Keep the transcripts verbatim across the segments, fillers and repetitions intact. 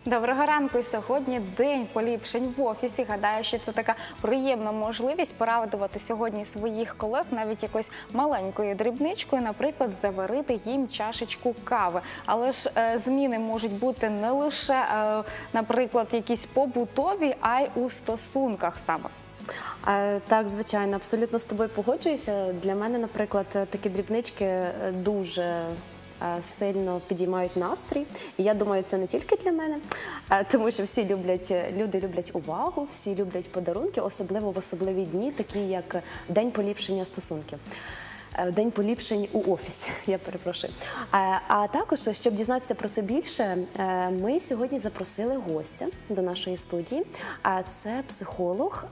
Доброго ранку! І сьогодні день поліпшень в офісі. Гадаю, що це така приємна можливість порадувати сьогодні своїх колег навіть якоюсь маленькою дрібничкою, наприклад, заварити їм чашечку кави. Але ж е, зміни можуть бути не лише, е, наприклад, якісь побутові, а й у стосунках саме. Так, звичайно, абсолютно з тобою погоджуюся. Для мене, наприклад, такі дрібнички дуже сильно підіймають настрій. І я думаю, це не тільки для мене, тому що всі люблять, люди люблять увагу, всі люблять подарунки, особливо в особливі дні, такі як День поліпшення стосунків. День поліпшень у офісі, я перепрошую. А також, щоб дізнатися про це більше, ми сьогодні запросили гостя до нашої студії. Це психолог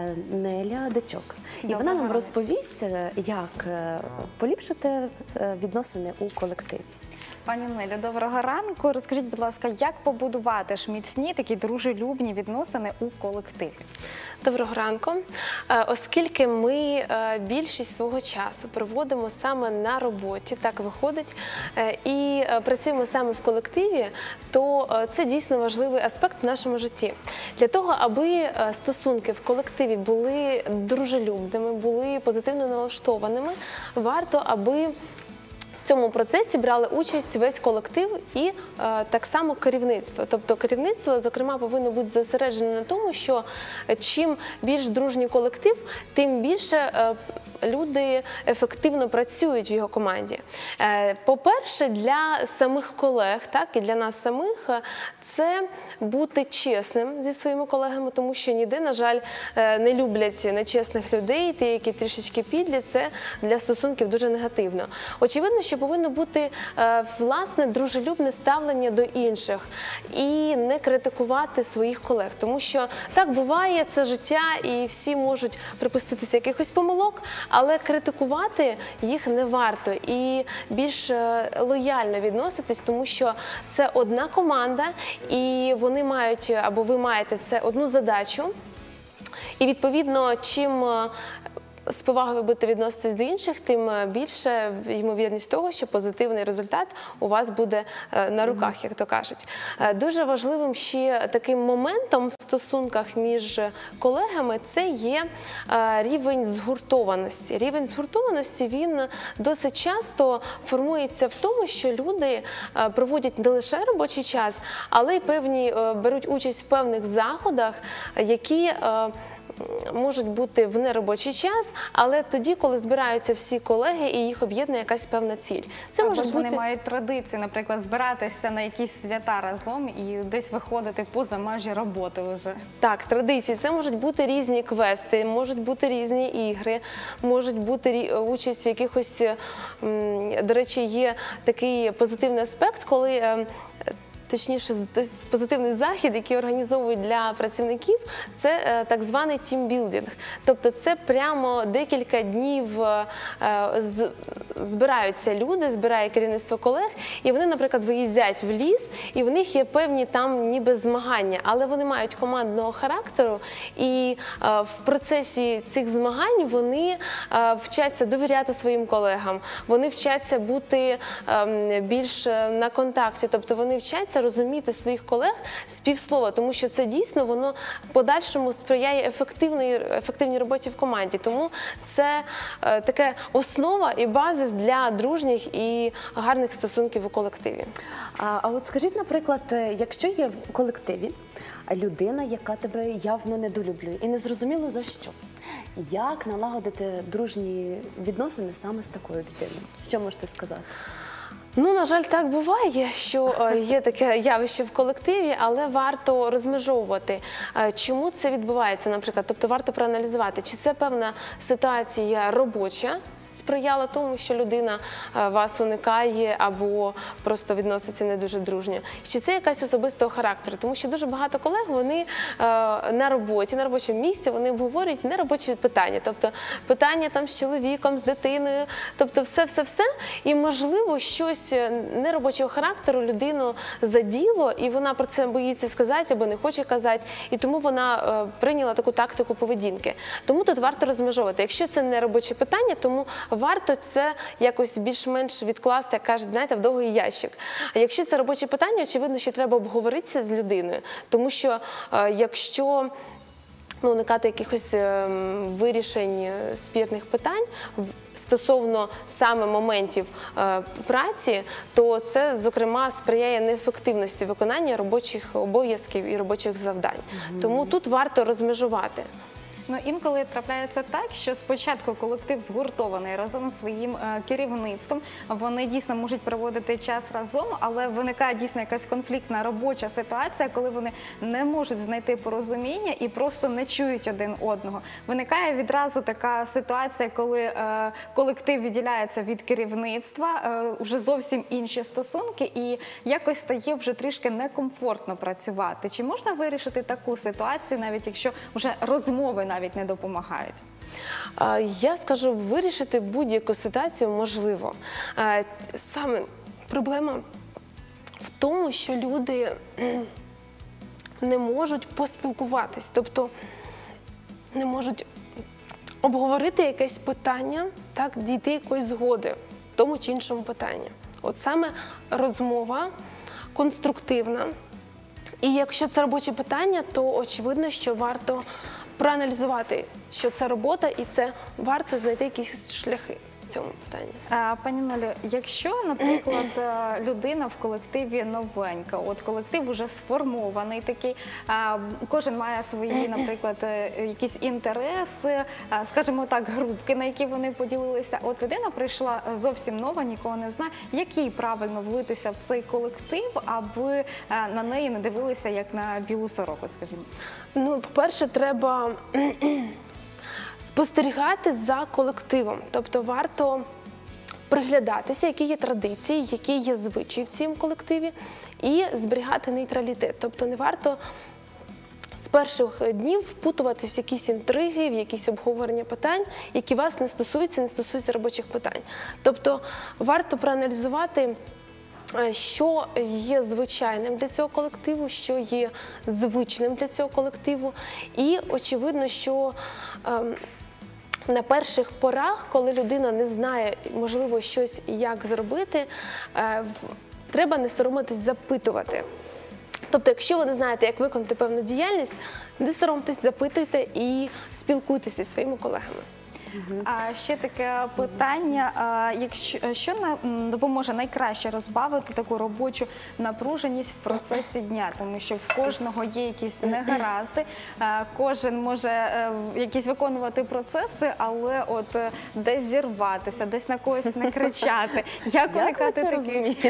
Неля Дичок. І вона нам розповість, як поліпшити відносини у колективі. Пані Нелю, доброго ранку. Розкажіть, будь ласка, як побудувати ж міцні такі дружелюбні відносини у колективі? Доброго ранку. Оскільки ми більшість свого часу проводимо саме на роботі, так виходить, і працюємо саме в колективі, то це дійсно важливий аспект в нашому житті. Для того, аби стосунки в колективі були дружелюбними, були позитивно налаштованими, варто, аби в цьому процесі брали участь весь колектив і е, так само керівництво. Тобто керівництво, зокрема, повинно бути зосереджене на тому, що чим більш дружній колектив, тим більше е, люди ефективно працюють в його команді. Е, По-перше, для самих колег, так, і для нас самих, це бути чесним зі своїми колегами, тому що ніде, на жаль, не люблять нечесних людей, ті, які трішечки підлі, це для стосунків дуже негативно. Очевидно, що повинно бути, власне, дружелюбне ставлення до інших і не критикувати своїх колег, тому що так буває, це життя і всі можуть припуститися якихось помилок, але критикувати їх не варто і більш лояльно відноситись, тому що це одна команда і вони мають, або ви маєте це одну задачу, і відповідно, чим з повагою ви будете відноситись до інших, тим більше ймовірність того, що позитивний результат у вас буде на руках, як то кажуть. Дуже важливим ще таким моментом в стосунках між колегами – це є рівень згуртованості. Рівень згуртованості, він досить часто формується в тому, що люди проводять не лише робочий час, але й певні, беруть участь в певних заходах, які можуть бути в неробочий час, але тоді, коли збираються всі колеги і їх об'єднує якась певна ціль. Це Або може ж бути... вони мають традиції, наприклад, збиратися на якісь свята разом і десь виходити поза межі роботи вже. Так, традиції. Це можуть бути різні квести, можуть бути різні ігри, можуть бути участь в якихось, до речі, є такий позитивний аспект, коли точніше, позитивний захід, який організовують для працівників, це так званий тімбілдинг. Тобто це прямо декілька днів збираються люди, збирає керівництво колег, і вони, наприклад, виїздять в ліс, і в них є певні там ніби змагання, але вони мають командного характеру, і в процесі цих змагань вони вчаться довіряти своїм колегам, вони вчаться бути більш на контакті, тобто вони вчаться розуміти своїх колег з півслова, тому що це дійсно, воно в подальшому сприяє ефективній, ефективній роботі в команді. Тому це е, така основа і базис для дружніх і гарних стосунків у колективі. А, а от скажіть, наприклад, якщо є в колективі людина, яка тебе явно недолюблює і не зрозуміло за що, як налагодити дружні відносини саме з такою людиною? Що можете сказати? Ну, на жаль, так буває, що є таке явище в колективі, але варто розмежовувати, чому це відбувається, наприклад. Тобто варто проаналізувати, чи це певна ситуація робоча, сприяла тому, що людина вас уникає або просто відноситься не дуже дружньо. Чи це якась особистого характеру? Тому що дуже багато колег, вони на роботі, на робочому місці, вони обговорюють неробочі питання. Тобто питання там з чоловіком, з дитиною, тобто все-все-все. І, можливо, щось неробочого характеру людину заділо, і вона про це боїться сказати або не хоче казати, і тому вона прийняла таку тактику поведінки. Тому тут варто розмежовувати. Якщо це не робоче питання, тому варто це якось більш-менш відкласти, як кажуть, знаєте, в довгий ящик. А якщо це робоче питання, очевидно, що треба обговоритися з людиною, тому що е, якщо ну, уникати якихось е, вирішень е, спірних питань в- стосовно саме моментів е, праці, то це, зокрема, сприяє неефективності виконання робочих обов'язків і робочих завдань. Тому тут варто розмежувати. Ну, інколи трапляється так, що спочатку колектив згуртований разом зі своїм е, керівництвом, вони дійсно можуть проводити час разом, але виникає дійсно якась конфліктна робоча ситуація, коли вони не можуть знайти порозуміння і просто не чують один одного. Виникає відразу така ситуація, коли е, колектив відділяється від керівництва, е, вже зовсім інші стосунки, і якось стає вже трішки некомфортно працювати. Чи можна вирішити таку ситуацію, навіть якщо вже розмови навіть не допомагають? А, Я скажу, вирішити будь-яку ситуацію можливо. А, Саме проблема в тому, що люди кхм, не можуть поспілкуватись, тобто не можуть обговорити якесь питання, так, дійти якоїсь згоди в тому чи іншому питанні. От саме розмова конструктивна. І якщо це робоче питання, то очевидно, що варто проаналізувати, що це робота, і це варто знайти якісь шляхи в цьому питанні. А, Пані Нелю, якщо, наприклад, е, людина в колективі новенька, от колектив вже сформований такий, а, кожен має свої, наприклад, е, якісь інтереси, а, скажімо так, групки, на які вони поділилися. От людина прийшла зовсім нова, нікого не знає. Як їй правильно влитися в цей колектив, аби е, на неї не дивилися як на білу сороку, скажімо? Ну, по-перше, треба спостерігати за колективом. Тобто варто приглядатися, які є традиції, які є звичаї в цьому колективі, і зберігати нейтралітет. Тобто не варто з перших днів впутуватись в якісь інтриги, в якісь обговорення питань, які вас не стосуються, не стосуються робочих питань. Тобто варто проаналізувати, що є звичайним для цього колективу, що є звичним для цього колективу. І очевидно, що ем, на перших порах, коли людина не знає, можливо, щось як зробити, е, в- треба не соромитись запитувати. Тобто, якщо ви не знаєте, як виконати певну діяльність, не соромтесь, запитуйте і спілкуйтеся зі своїми колегами. А ще таке питання: а, якщо що на- м, допоможе найкраще розбавити таку робочу напруженість в процесі дня, тому що в кожного є якісь негаразди, а, кожен може е, в- якісь виконувати процеси, але от е, десь зірватися, десь на когось не кричати. Як Як ви уникати це таких? розумієте?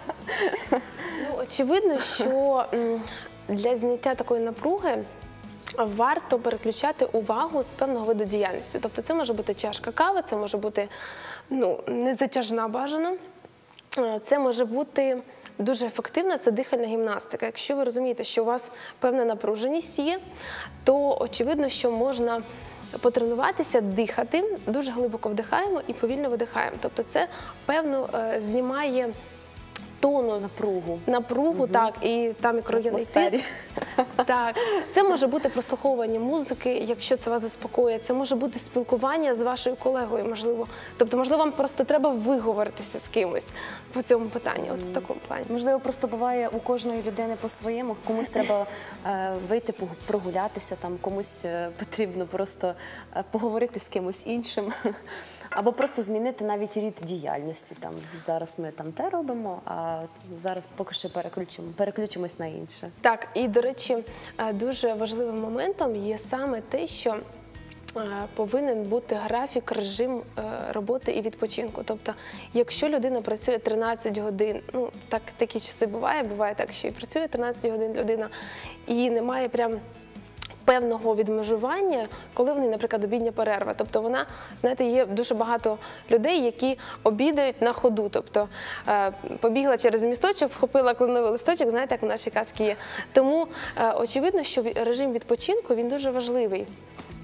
Ну, очевидно, що м, для зняття такої напруги варто переключати увагу з певного виду діяльності. Тобто це може бути чашка кави, це може бути ну, незатяжна бажано, Е, це може бути дуже ефективна, це дихальна гімнастика. Якщо ви розумієте, що у вас певна напруженість є, то очевидно, що можна потренуватися, дихати, дуже глибоко вдихаємо і повільно видихаємо. Тобто це, певно, е, знімає тонус, Напругу. напругу, так, і там мікрорайонний Атмосфері. тиск. Так, це може бути прослуховування музики, якщо це вас заспокоює. Це може бути спілкування з вашою колегою, можливо. Тобто, можливо, вам просто треба виговоритися з кимось по цьому питанню, от в такому плані. Можливо, просто буває у кожної людини по-своєму. Комусь треба е, вийти пог- прогулятися, там комусь е, потрібно просто е, поговорити з кимось іншим, або просто змінити навіть рід діяльності. Там зараз ми там те робимо, а зараз поки що переключимо, переключимось на інше. Так, і, до речі, е, дуже важливим моментом є саме те, що е, повинен бути графік, режим е, роботи і відпочинку. Тобто, якщо людина працює тринадцять годин, ну, так, такі часи буває, буває так, що і працює тринадцять годин людина, і немає прям певного відмежування, коли в неї, наприклад, обідня перерва. Тобто вона, знаєте, є дуже багато людей, які обідають на ходу. Тобто е, побігла через місточок, вхопила кленовий листочок, знаєте, як в нашій казці є. Тому е, очевидно, що ві- режим відпочинку, він дуже важливий.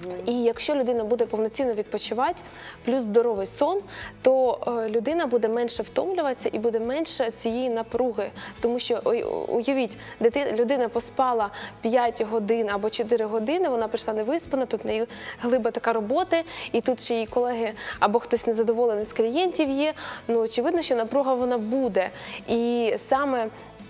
І якщо людина буде повноцінно відпочивати, плюс здоровий сон, то е, людина буде менше втомлюватися і буде менше цієї напруги. Тому що, ой, уявіть, дитина, людина поспала п'ять годин або чотири години, вона прийшла невиспана, тут в неї глиба така роботи, і тут ще її колеги або хтось незадоволений з клієнтів є, ну, очевидно, що напруга вона буде. І саме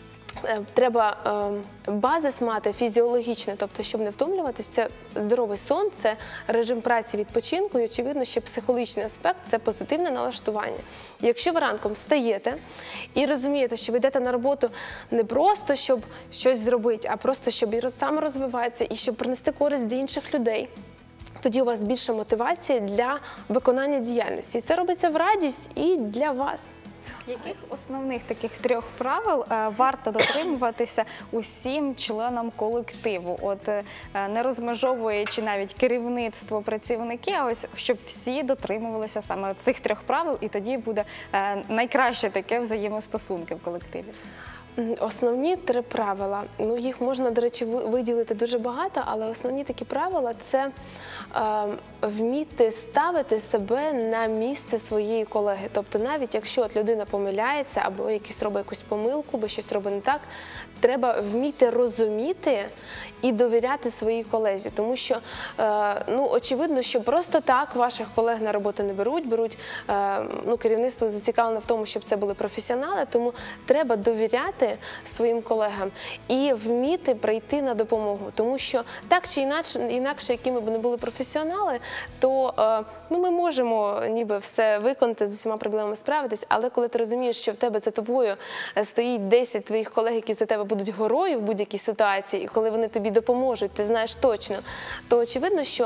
треба е, базис мати фізіологічний, тобто, щоб не втомлюватись, це здоровий сон, це режим праці, відпочинку, і, очевидно, що психологічний аспект – це позитивне налаштування. Якщо ви ранком встаєте і розумієте, що ви йдете на роботу не просто, щоб щось зробити, а просто, щоб саморозвиватися і щоб принести користь для інших людей, тоді у вас більше мотивації для виконання діяльності. І це робиться в радість і для вас. Яких основних таких трьох правил е, варто дотримуватися усім членам колективу? От е, не розмежовуючи навіть керівництво, працівники, а ось щоб всі дотримувалися саме цих трьох правил, і тоді буде е, найкраще таке взаємостосунки в колективі. Основні три правила, ну їх можна, до речі, виділити дуже багато, але основні такі правила – це е, вміти ставити себе на місце своєї колеги. Тобто навіть якщо от людина помиляється або якийсь робить якусь помилку, або щось робить не так, треба вміти розуміти і довіряти своїй колезі. Тому що, е, ну, очевидно, що просто так ваших колег на роботу не беруть, беруть, е, ну, керівництво зацікавлено в тому, щоб це були професіонали, тому треба довіряти своїм колегам і вміти прийти на допомогу. Тому що так чи інакше, інакше якими б не були професіонали, то е, ну, ми можемо ніби все виконати, з усіма проблемами справитись, але коли ти розумієш, що в тебе за тобою стоїть десять твоїх колег, які за тебе будуть горою в будь-якій ситуації, і коли вони тобі допоможуть, ти знаєш точно, то очевидно, що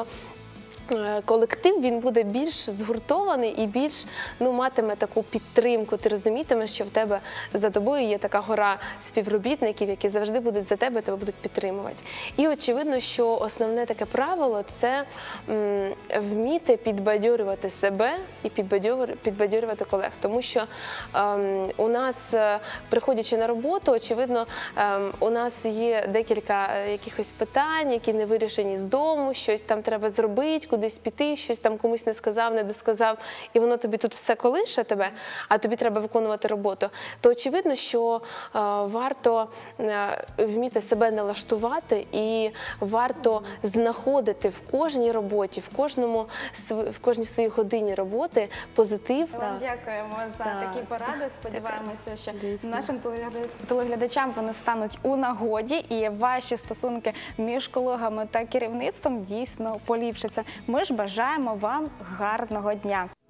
колектив він буде більш згуртований і більш, ну, матиме таку підтримку. Ти розумітимеш, що в тебе за тобою є така гора співробітників, які завжди будуть за тебе, тебе будуть підтримувати. І очевидно, що основне таке правило – це м, вміти підбадьорювати себе і підбадьорювати колег. Тому що ем, у нас, приходячи на роботу, очевидно, ем, у нас є декілька якихось питань, які не вирішені з дому, щось там треба зробити, кудись піти, щось там комусь не сказав, не досказав, і воно тобі тут все колише тебе, а тобі треба виконувати роботу, то очевидно, що е, варто е, вміти себе налаштувати і варто знаходити в кожній роботі, в, кожному, в кожній своїй годині роботи позитив. Ми вам дякуємо за Так. такі поради. Сподіваємося, що Дійсно. нашим телеглядачам вони стануть у нагоді, і ваші стосунки між колегами та керівництвом дійсно поліпшаться. Ми ж бажаємо вам гарного дня.